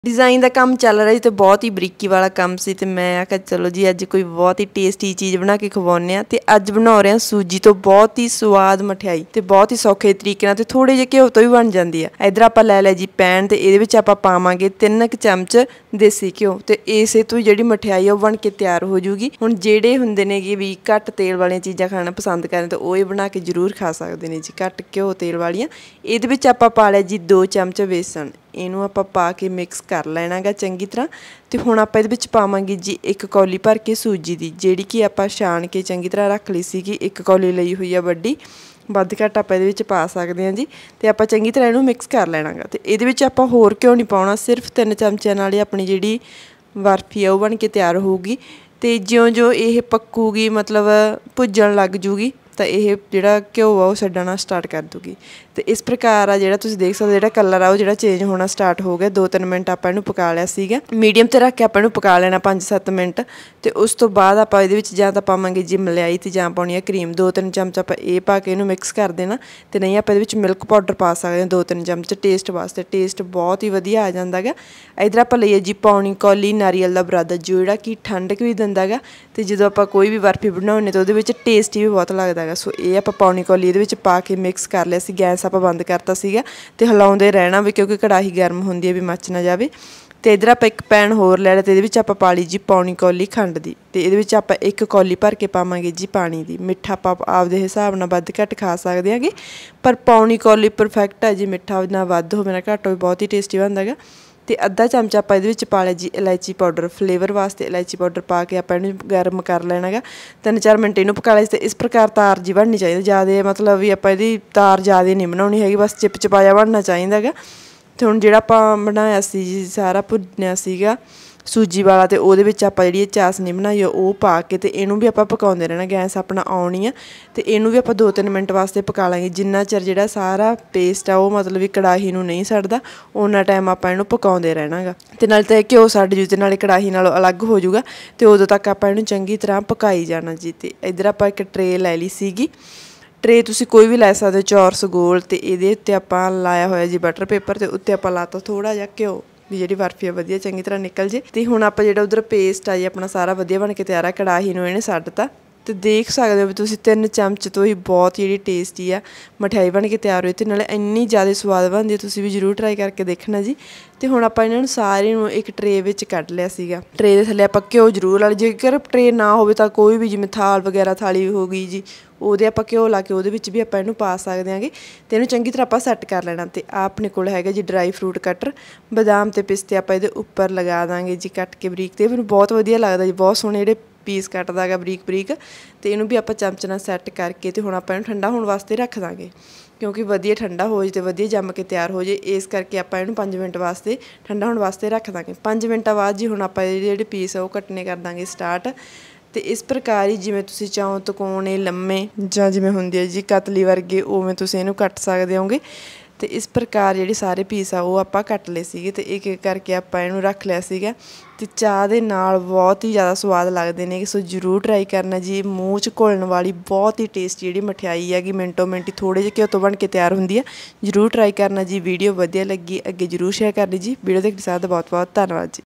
Design का काम चल रहा जी तो बहुत ही बरीकी वाला काम सी ते मैं आखिया चलो जी अज कोई बहुत ही टेस्टी चीज़ बना के खवाने आ ते अज बना रहे हैं सूजी तो बहुत ही स्वाद मठियाई ते बहुत ही सौखे तरीके नाल ते थोड़े जे घिओ तो भी बन जाती है। इधर आपां लै लिया जी पैन ते इहदे विच आपां पावांगे 3 चमच देसी घिओ ते इसे तो जिहड़ी मठियाई है बन के तैयार हो जूगी। हुण जिहड़े हुंदे ने कि भी घट तेल वालियां चीज़ां खाना पसंद करदे ते ओह बना के जरूर खा सकदे ने जी घट घिओ तेल वालियां। इहदे विच आपां पा लिया जी 2 चमच बेसन इनू आपां पा के मिक्स कर लेना गा चंगी तरह। तो हुण आपां इहदे विच पावांगे जी 1 कौली भर के सूजी दी जिहड़ी कि आपां छाण के चंगी तरह रख लई सीगी। 1 कौली लई हुई है वड्डी वध घट आपां इहदे विच पा सकदे हां जी। ते आपां चंगी तरह इहनूं मिक्स कर लेना गा। ते इहदे विच आपां होर घिओ नहीं पाउणा सिर्फ 3 चमचिਆਂ नाल ही अपनी जिहड़ी बर्फी है वह बन के तैयार होऊगी। ते ज्यों-ज्यों ये पक्कूगी मतलब भुज्जण लग जूगी तो यह जिहड़ा घिओ आ वो छड्डना स्टार्ट कर दूगी। तो इस प्रकार आ जिहड़ा तुसीं देख सकदे जिहड़ा कलर आ वो जिहड़ा चेंज होना स्टार्ट हो गया। 2-3 मिनट आपां इहनूं पका लिया सीगा मीडियम ते रख के आपां इहनूं पका लेना 5-7 मिनट। ते उस तो बाद आपां इहदे विच जां तां पावांगे जी मलाई ते जां पाउणी है क्रीम। 2-3 चमच आपां इह पा के इहनूं मिक्स कर देना ते नहीं आपां इहदे विच मिल्क पाउडर पा सकदे 2-3 चमच टेस्ट वास्ते टेस्ट बहुत ही वधिया आ जांदा गा। इधर आपां लईए जी पौणी कौली नारियल दा बुरादा जिहड़ा कि ठंडक भी दिंदा गा ते जदों आपां कोई भी बर्फी बनाउने तो उहदे विच टेस्टी भी बहुत लगदा गा। सो इह आपां पौणी कौली इहदे विच पा के मिक्स कर लिया सी। गैस आपां बंद करता सीगा ते हिलाउंदे रहना भी क्योंकि कड़ाही गर्म हुंदी है भी मच ना जावे। ते इधर आपां एक पैन होर लै लिया ते इहदे विच आपां पा लई जी पौणी कौली खंड दी ते इहदे विच आपां 1 कौली भर के पावांगे जी पानी दी। मिठा आपां आपदे हिसाब नाल वध घट खा सकदे हांगे पर पौणी कौली परफेक्ट है जी। मिठा ना वध होवे ना घट होवे बहुत ही टेस्टी बनदा गा। ते अद्धा चमचा आपां इहदे विच पा लिया जी इलायची पाउडर फ्लेवर वास्ते इलायची पाउडर पा के आपां इहनूं गर्म कर लेना गा। 3-4 मिनट इहनूं पका लिया। ते इस प्रकार तार जी बननी चाहिदी ज़्यादा मतलब भी आपां इहदी तार ज़्यादा नहीं बनाउणी हैगी बस चिपचिपाया बनना चाहीदा गा। ते हुण जिहड़ा आपां बनाया सी जी सारा भुन्निया सीगा सूजी वाला ते ओहदे विच आपां जिहड़ी चासनी बनाई है ओह पा के ते इहनूं भी आपां पकाउंदे रहना। गैस अपना ऑन ही आ ते इहनूं भी आपां 2-3 मिनट वास्ते पका लांगे जिन्ना चिर जिहड़ा सारा पेस्ट आ ओह मतलब कि कड़ाही नूं नहीं सड़दा उन्ना टाइम आपां इहनूं पकाउंदे रहना गा। ते नाले तां घिओ सड़ जू ते नाले कड़ाही नालों अलग हो जूगा ते उदों तक आपां इहनूं चंगी तरह पकाई जाना जी। ते इधर आपां एक ट्रे लै लई सीगी ट्रे तुसीं कोई भी लै सकदे चौरस गोल ते इहदे उत्ते आपां लाया होया जी बटर पेपर ते उत्ते आपां लाता थोड़ा जिहा घिओ भी जिहड़ी बर्फी है वधिया चंगी तरह निकल जे। ते हुण आपां जिहड़ा उधर पेस्ट आ जी अपना सारा वधिया बन के तैयार है कड़ाही नूं इहने छड्डता ते देख सकदे हो भी तुसीं 3 चमच तो ही बहुत जिहड़ी टेस्टी आ मठियाई बन के तैयार होई ते नाले इन्नी ज़्यादा स्वाद बनदी तुसीं भी जरूर ट्राई करके देखना जी। ते हुण आपां इन्हां नूं सारे नूं एक ट्रे विच कढ लिया सीगा। ट्रे दे थल्ले आपां घिओ जरूर ला जेकर ट्रे ना होवे तां कोई भी जिवें थाल वगैरह थाली हो गई जी ਉਹਦੇ ਆਪਾਂ ਘਿਓ ਲਾ ਕੇ ਉਹਦੇ ਵਿੱਚ ਵੀ ਆਪਾਂ ਇਹਨੂੰ ਪਾ ਸਕਦੇ ਆਂਗੇ ਤੇ ਇਹਨੂੰ ਚੰਗੀ ਤਰ੍ਹਾਂ ਆਪਾਂ ਸੈੱਟ ਕਰ ਲੈਣਾ। ਤੇ ਆ ਆਪਣੇ ਕੋਲ ਹੈਗਾ ਜੀ ਡਰਾਈ ਫਰੂਟ ਕਟਰ ਬਦਾਮ ਤੇ ਪਿਸਤੇ ਆਪਾਂ ਇਹਦੇ ਉੱਪਰ ਲਗਾ ਦਾਂਗੇ ਜੀ ਕੱਟ ਕੇ ਬਰੀਕ ਤੇ ਮੈਨੂੰ ਬਹੁਤ ਵਧੀਆ ਲੱਗਦਾ ਜੀ ਬਹੁਤ ਸੋਹਣੇ ਜਿਹੜੇ ਪੀਸ ਕੱਟਦਾ ਹੈਗਾ ਬਰੀਕ ਬਰੀਕ। ਤੇ ਇਹਨੂੰ ਵੀ ਆਪਾਂ ਚਮਚ ਨਾਲ ਸੈੱਟ ਕਰਕੇ ਤੇ ਹੁਣ ਆਪਾਂ ਇਹਨੂੰ ਠੰਡਾ ਹੋਣ ਵਾਸਤੇ ਰੱਖ ਦਾਂਗੇ ਕਿਉਂਕਿ ਵਧੀਆ ਠੰਡਾ ਹੋ ਜੇ ਤੇ ਵਧੀਆ ਜੰਮ ਕੇ ਤਿਆਰ ਹੋ ਜੇ ਇਸ ਕਰਕੇ ਆਪਾਂ ਇਹਨੂੰ 5 ਮਿੰਟ ਵਾਸਤੇ ਠੰਡਾ ਹੋਣ ਵਾਸਤੇ ਰੱਖ ਦਾਂਗੇ। 5 ਮਿੰਟਾਂ ਬਾਅਦ ਜੀ ਹੁਣ ਆਪਾਂ ਇਹਦੇ ਜਿਹੜੇ ਪੀਸ ਆ ਉਹ ਕੱਟਣੇ ਕਰ ਦਾਂਗੇ ਸਟਾਰਟ। ਤੇ ਇਸ ਪ੍ਰਕਾਰ ਹੀ ਜਿਵੇਂ ਤੁਸੀਂ ਚਾਹੋ ਤਕੋਣੇ ਲੰਮੇ ਜਾਂ ਜਿਵੇਂ ਹੁੰਦੀ ਹੈ ਜੀ ਕਤਲੀ ਵਰਗੇ ਉਵੇਂ ਤੁਸੀਂ ਇਹਨੂੰ ਕੱਟ ਸਕਦੇ ਹੋਗੇ। ਤੇ ਇਸ ਪ੍ਰਕਾਰ ਜਿਹੜੇ ਸਾਰੇ ਪੀਸ ਆ ਉਹ ਆਪਾਂ ਕੱਟ ਲਏ ਸੀਗੇ ਤੇ ਇੱਕ ਇੱਕ ਕਰਕੇ ਆਪਾਂ ਇਹਨੂੰ ਰੱਖ ਲਿਆ ਸੀਗਾ। ਤੇ ਚਾਹ ਦੇ ਨਾਲ ਬਹੁਤ ਹੀ ਜ਼ਿਆਦਾ ਸਵਾਦ ਲੱਗਦੇ ਨੇ ਸੋ ਜ਼ਰੂਰ ਟਰਾਈ ਕਰਨਾ ਜੀ। ਮੂੰਹ 'ਚ ਘੁਲਣ ਵਾਲੀ ਬਹੁਤ ਹੀ ਟੇਸਟੀ ਜਿਹੜੀ ਮਠਿਆਈ ਹੈਗੀ ਮਿੰਟੋ ਮਿੰਟ ਥੋੜ੍ਹੇ ਜਿਹੇ ਘਿਓ ਤੋਂ ਬਣ ਕੇ ਤਿਆਰ ਹੁੰਦੀ ਆ। ਜ਼ਰੂਰ ਟਰਾਈ ਕਰਨਾ ਜੀ। ਵੀਡੀਓ ਵਧੀਆ ਲੱਗੀ ਅੱਗੇ ਜ਼ਰੂਰ ਸ਼ੇਅਰ ਕਰਨੀ ਜੀ। ਵੀਡੀਓ ਦੇਖਣ ਦਾ ਬਹੁਤ ਬਹੁਤ ਧੰਨਵਾਦ ਜੀ।